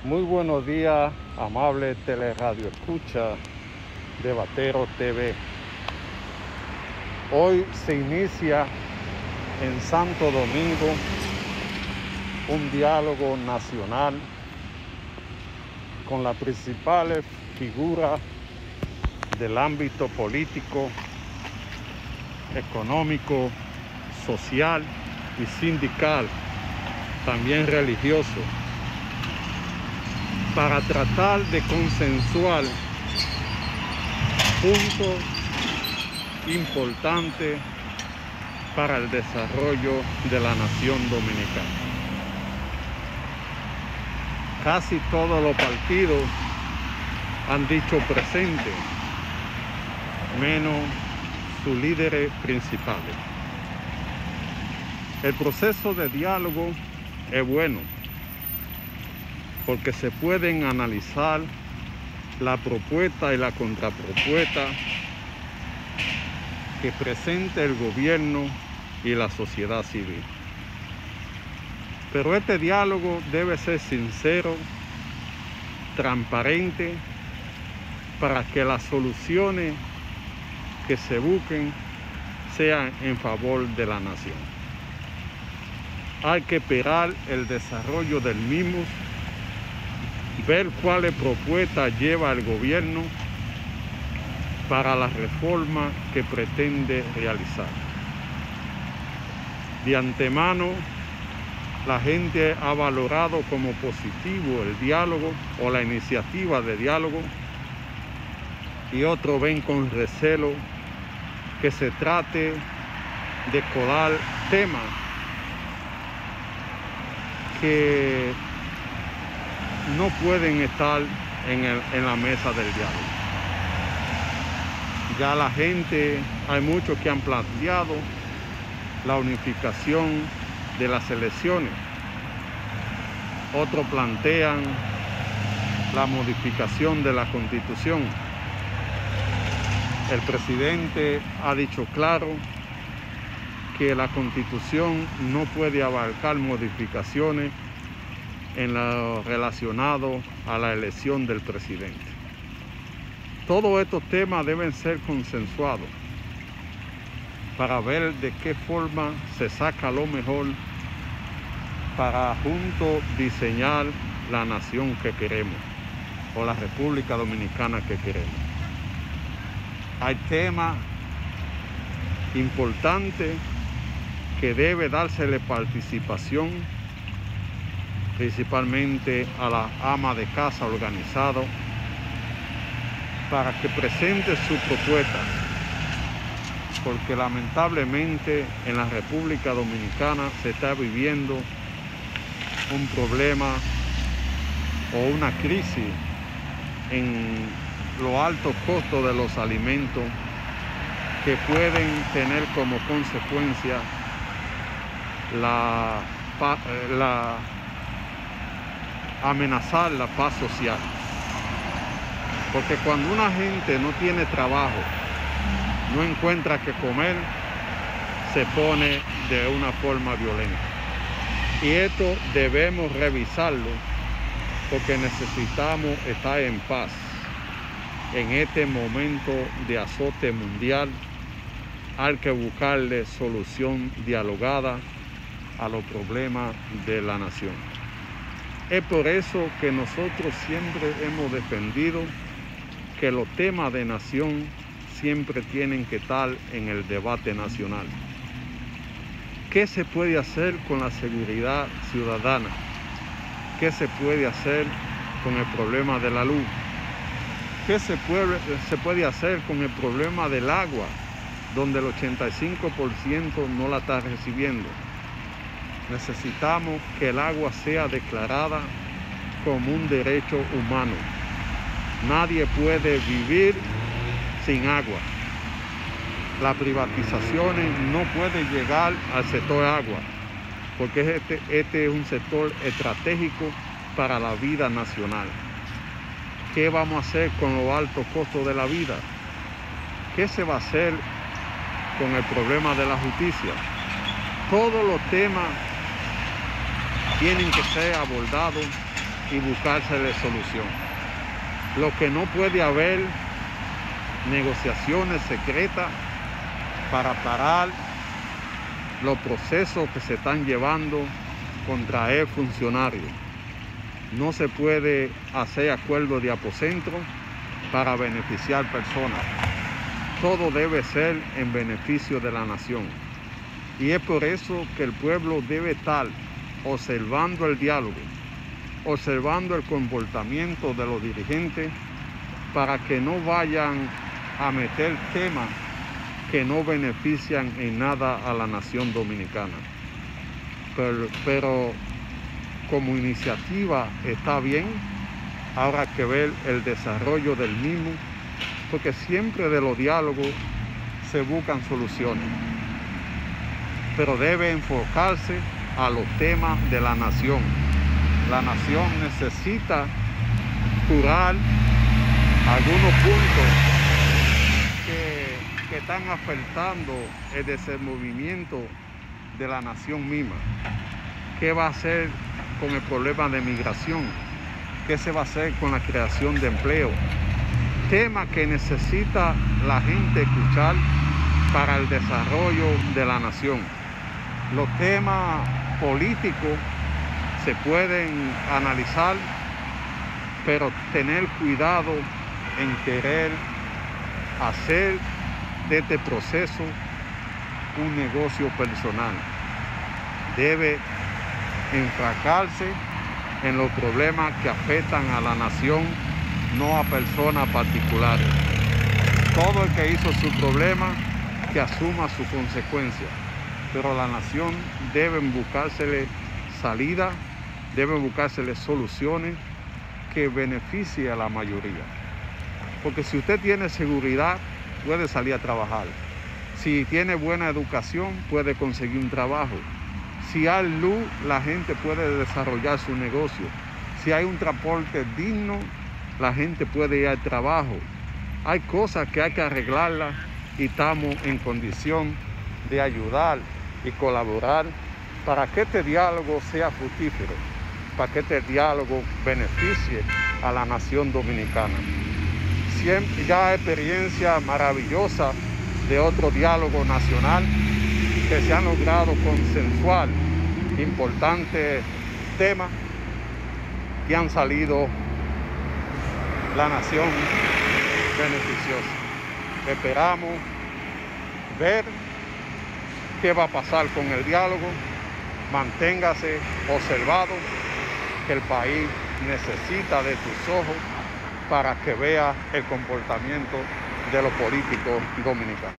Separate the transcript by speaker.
Speaker 1: Muy buenos días, amable teleradio escucha de Batero TV. Hoy se inicia en Santo Domingo un diálogo nacional con las principales figuras del ámbito político, económico, social y sindical, también religioso, para tratar de consensuar puntos importantes para el desarrollo de la nación dominicana. Casi todos los partidos han dicho presente, menos sus líderes principales. El proceso de diálogo es bueno, porque se pueden analizar la propuesta y la contrapropuesta que presenta el gobierno y la sociedad civil. Pero este diálogo debe ser sincero, transparente, para que las soluciones que se busquen sean en favor de la nación. Hay que esperar el desarrollo del mismo, ver cuáles propuestas lleva el gobierno para la reforma que pretende realizar. De antemano, la gente ha valorado como positivo el diálogo o la iniciativa de diálogo, y otros ven con recelo que se trate de colar temas que no pueden estar en la mesa del diálogo. Ya la gente, hay muchos que han planteado la unificación de las elecciones. Otros plantean la modificación de la Constitución. El presidente ha dicho claro que la Constitución no puede abarcar modificaciones en lo relacionado a la elección del presidente. Todos estos temas deben ser consensuados para ver de qué forma se saca lo mejor para juntos diseñar la nación que queremos o la República Dominicana que queremos. Hay temas importantes que debe dársele participación, principalmente a la ama de casa organizado, para que presente su propuesta, porque lamentablemente en la República Dominicana se está viviendo un problema o una crisis en los altos costos de los alimentos que pueden tener como consecuencia amenazar la paz social. Porque cuando una gente no tiene trabajo, no encuentra qué comer, se pone de una forma violenta. Y esto debemos revisarlo, porque necesitamos estar en paz en este momento de azote mundial. Hay que buscarle solución dialogada a los problemas de la nación. Es por eso que nosotros siempre hemos defendido que los temas de nación siempre tienen que estar en el debate nacional. ¿Qué se puede hacer con la seguridad ciudadana? ¿Qué se puede hacer con el problema de la luz? ¿Qué se puede hacer con el problema del agua, donde el 85% no la está recibiendo? Necesitamos que el agua sea declarada como un derecho humano. Nadie puede vivir sin agua. Las privatizaciones no pueden llegar al sector agua, porque este es un sector estratégico para la vida nacional. ¿Qué vamos a hacer con los altos costos de la vida? ¿Qué se va a hacer con el problema de la justicia? Todos los temas tienen que ser abordados y buscársele solución. Lo que no puede haber negociaciones secretas para parar los procesos que se están llevando contra el funcionario. No se puede hacer acuerdo de aposento para beneficiar personas. Todo debe ser en beneficio de la nación. Y es por eso que el pueblo debe estar observando el diálogo, observando el comportamiento de los dirigentes para que no vayan a meter temas que no benefician en nada a la nación dominicana. Pero como iniciativa está bien, habrá que ver el desarrollo del mismo, porque siempre de los diálogos se buscan soluciones, pero debe enfocarse a los temas de la nación. La nación necesita curar algunos puntos que están afectando el desenvolvimiento de la nación misma. ¿Qué va a hacer con el problema de migración? ¿Qué se va a hacer con la creación de empleo? Temas que necesita la gente escuchar para el desarrollo de la nación. Los temas políticos se pueden analizar, pero tener cuidado en querer hacer de este proceso un negocio personal. Debe enfocarse en los problemas que afectan a la nación, no a personas particulares. Todo el que hizo su problema, que asuma su consecuencia. Pero la nación debe buscársele salida, debe buscársele soluciones que beneficien a la mayoría. Porque si usted tiene seguridad, puede salir a trabajar. Si tiene buena educación, puede conseguir un trabajo. Si hay luz, la gente puede desarrollar su negocio. Si hay un transporte digno, la gente puede ir al trabajo. Hay cosas que hay que arreglarlas y estamos en condición de ayudar y colaborar para que este diálogo sea fructífero, para que este diálogo beneficie a la nación dominicana. Siempre ya experiencia maravillosa de otro diálogo nacional que se han logrado consensuar importantes temas que han salido la nación beneficiosa. Esperamos ver qué va a pasar con el diálogo. Manténgase observado, que el país necesita de tus ojos para que vea el comportamiento de los políticos dominicanos.